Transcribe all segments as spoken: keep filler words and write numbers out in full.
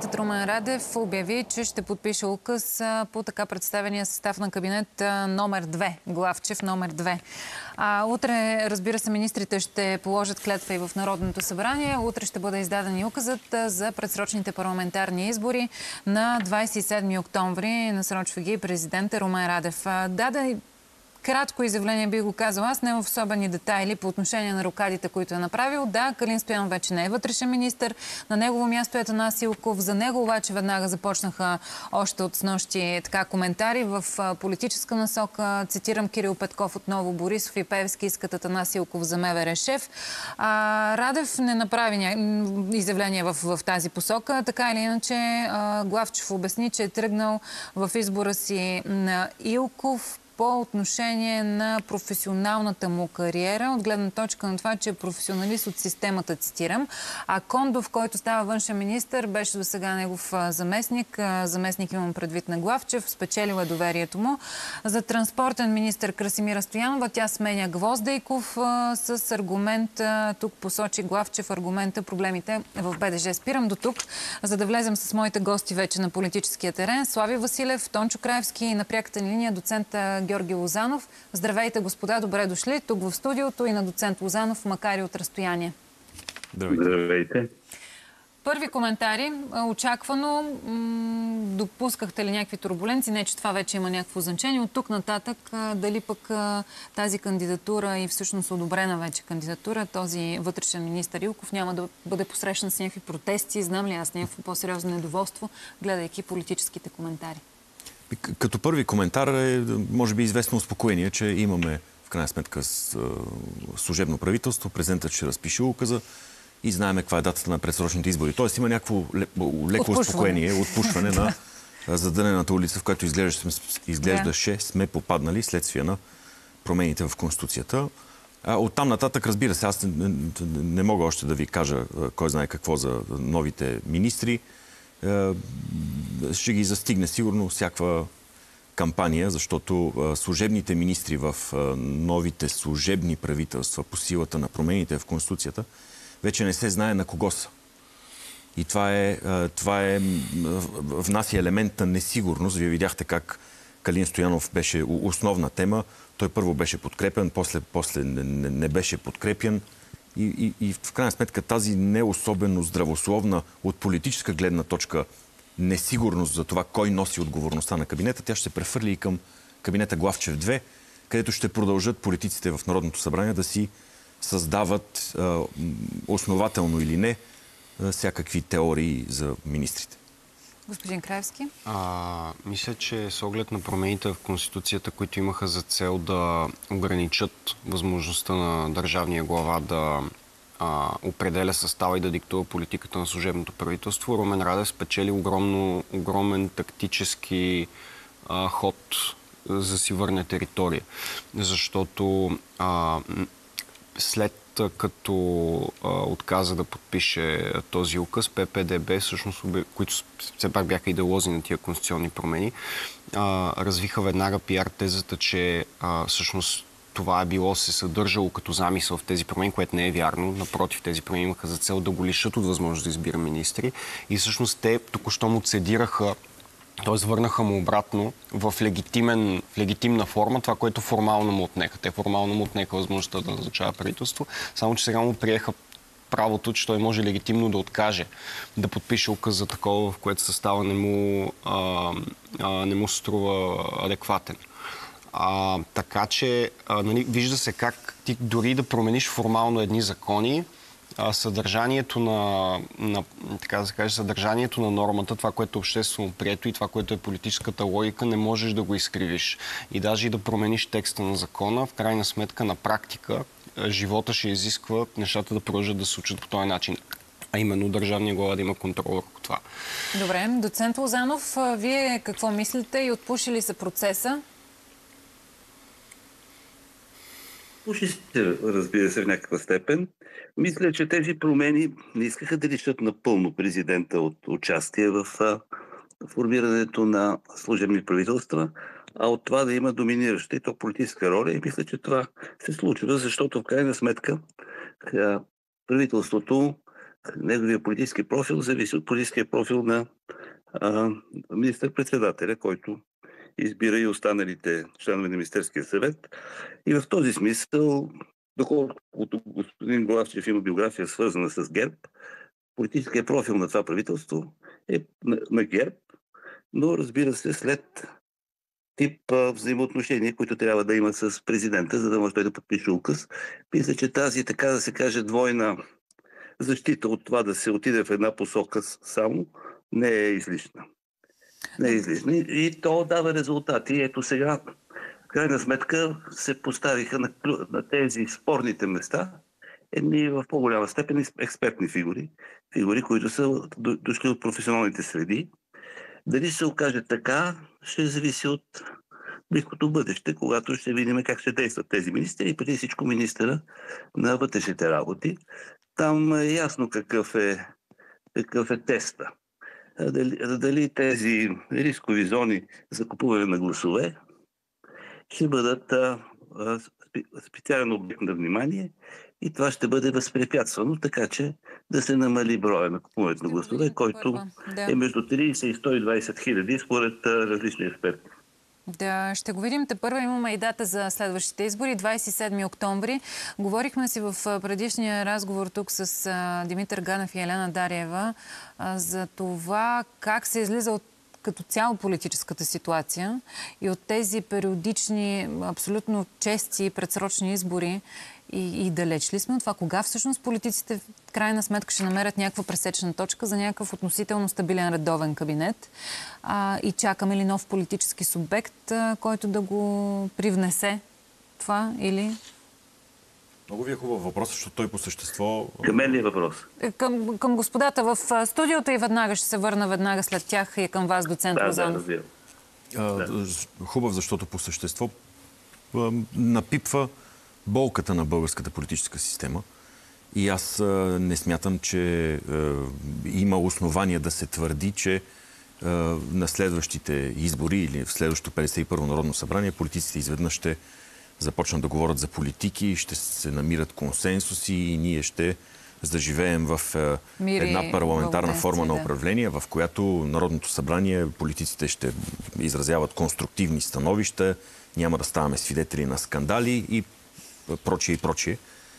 Президентът Румен Радев обяви, че ще подпише указ по така представения състав на кабинет номер две, Главчев номер две. А, утре, разбира се, министрите ще положат клетва и в Народното събрание. Утре ще бъде издаден и указът за предсрочните парламентарни избори на двадесет и седми октомври. Насрочва ги президента Румен Радев. Даде кратко изявление, би го казал аз, не в особени детайли по отношение на рокадите, които е направил. Да, Калин Стоянов вече не е вътрешен министър. На негово място е Атанас Илков. За него обаче веднага започнаха още от снощи така коментари в политическа насока. Цитирам Кирил Петков отново: Борисов и Пеевски искат Атанас Илков за МВР шеф. А, Радев не направи ня... изявление в, в тази посока. Така или иначе, а, Главчев обясни, че е тръгнал в избора си на Илков по отношение на професионалната му кариера, от гледна точка на това, че е професионалист от системата, цитирам. А Кондов, който става външен министър, беше до сега негов заместник. Заместник имам предвид на Главчев. Спечелил е доверието му. За транспортен министър Красимира Стоянова тя сменя Гвоздейков с аргумент, тук посочи Главчев аргумента, проблемите в БДЖ. Спирам до тук, за да влезем с моите гости вече на политическия терен. Слави Василев, Тончо Краевски и на пряката линия доцент Георги Лозанов. Здравейте, господа, добре дошли тук в студиото и на доцент Лозанов, макар и от разстояние. Здравейте. Здравейте. Първи коментари. Очаквано, допускахте ли някакви турбуленции? Не, че това вече има някакво значение. От тук нататък, дали пък тази кандидатура и всъщност одобрена вече кандидатура, този вътрешен министър Илков няма да бъде посрещан с някакви протести? Знам ли аз някакво по-сериозно недоволство, гледайки политическите коментари? Като първи коментар е, може би, известно успокоение, че имаме в крайна сметка служебно правителство, президентът ще разпише указа и знаем каква е датата на предсрочните избори. Тоест има някакво леко успокоение, отпушване на задънената улица, в която изглеждаше, сме попаднали следствие на промените в Конституцията. Оттам нататък, разбира се, аз не, не мога още да ви кажа кой знае какво за новите министри. Ще ги застигне сигурно всякаква кампания, защото служебните министри в новите служебни правителства по силата на промените в Конституцията вече не се знае на кого са. И това е, това е внася елемент на несигурност. Вие видяхте как Калин Стоянов беше основна тема. Той първо беше подкрепен, после, после не, не беше подкрепен. И, и, и в крайна сметка тази не особено здравословна от политическа гледна точка несигурност за това кой носи отговорността на кабинета, тя ще се прехвърли и към кабинета Главчев две, където ще продължат политиците в Народното събрание да си създават а, основателно или не а, всякакви теории за министрите. Господин Краевски? А, мисля, че с оглед на промените в Конституцията, които имаха за цел да ограничат възможността на държавния глава да а, определя състава и да диктува политиката на служебното правителство, Румен Радев спечели огромно, огромен тактически а, ход за си върне територия. Защото а, след като а, отказа да подпише този указ, П П Д Б, всъщност, които все пак бяха идеолози на тия конституционни промени, а, развиха веднага пиар тезата, че а, всъщност това е било, се съдържало като замисъл в тези промени, което не е вярно. Напротив, тези промени имаха за цел да го лишат от възможност да избира министри. И всъщност те току-що му цедираха, т.е. върнаха му обратно в, легитимен, в легитимна форма това, което формално му отнеха. Те формално му отнеха възможността да назначава правителство, само че сега му приеха правото, че той може легитимно да откаже да подпише указ за такова, в което състава не му, а, а, не му струва адекватен. А, така че, а, нали, вижда се как ти дори да промениш формално едни закони, съдържанието на, на, така да се каже, съдържанието на нормата, това, което е обществено прието и това, което е политическата логика, не можеш да го изкривиш. И даже и да промениш текста на закона, в крайна сметка на практика живота ще изисква нещата да продължат да се случат по този начин. А именно държавния глава да има контрол върху това. Добре. Доцент Лозанов, вие какво мислите и отпуши ли се процеса? Пуши се, разбира се, в някаква степен. Мисля, че тези промени не искаха да лишат напълно президента от участие в а, формирането на служебни правителства, а от това да има доминираща и то политическа роля. И мисля, че това се случва, защото в крайна сметка а, правителството неговия политически профил зависи от политическия профил на а, министър-председателя, който избира и останалите членове на Министерския съвет. И в този смисъл, доколкото господин Главчев има биография свързана с ГЕРБ, политическият профил на това правителство е на, на ГЕРБ, но разбира се след тип а, взаимоотношения, които трябва да има с президента, за да може той да подпише указ. Мисля, че тази, така да се каже, двойна защита от това да се отиде в една посока само, не е излишна. Не е излишна. И, и то дава резултати. Ето сега, в крайна сметка, се поставиха на, на тези спорните места едни в по-голяма степен експертни фигури. Фигури, които са дошли от професионалните среди. Дали ще се окаже така, ще зависи от близкото бъдеще, когато ще видим как ще действат тези министри и преди всичко министъра на вътрешните работи. Там е ясно какъв е, какъв е теста. Дали, дали тези рискови зони за купуване на гласове ще бъдат а, а, специален обект на внимание и това ще бъде възпрепятствано, така че да се намали броя на купуването на гласове, който да. е между трийсет и сто и двайсет хиляди според а, различни експерти. Да, ще го видим. Тепърва имаме и дата за следващите избори, двайсет и седми октомври. Говорихме си в предишния разговор тук с а, Димитър Ганев и Елена Дариева а, за това как се излиза от като цяло политическата ситуация и от тези периодични, абсолютно чести предсрочни избори и, и далеч ли сме от това? Кога всъщност политиците в крайна сметка ще намерят някаква пресечна точка за някакъв относително стабилен редовен кабинет? А, и чакаме ли нов политически субект, а, който да го привнесе това или... Много ви е хубав въпрос, защото той по същество... Към мен ли е въпрос? Към, към господата в студиото и веднага ще се върна веднага след тях и към вас, доцент да, Лозанов. Да, да. Хубав, защото по същество а, напипва болката на българската политическа система. И аз а, не смятам, че а, има основания да се твърди, че а, на следващите избори или в следващото петдесет и първо Народно събрание политиците изведнъж ще започнат да говорят за политики, ще се намират консенсуси и ние ще заживеем в а, една парламентарна форма на управление, в която Народното събрание, политиците ще изразяват конструктивни становища, няма да ставаме свидетели на скандали и прочие и прочие.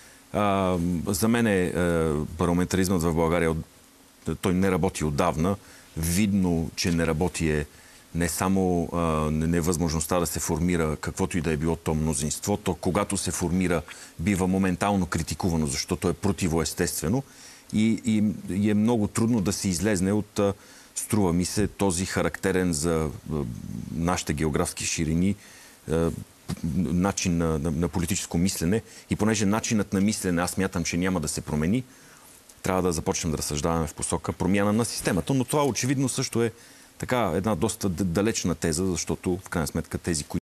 А, за мен е, парламентаризмът в България, той не работи отдавна. Видно, че не работи е не само а, невъзможността да се формира каквото и да е било то мнозинство, то когато се формира, бива моментално критикувано, защото е противоестествено и, и, и е много трудно да се излезне от, а, струва ми се, този характерен за а, нашите географски ширини а, начин на, на, на политическо мислене. И понеже начинът на мислене аз мятам, че няма да се промени, трябва да започнем да разсъждаваме в посока промяна на системата. Но това очевидно също е така една доста далечна теза, защото в крайна сметка тези, които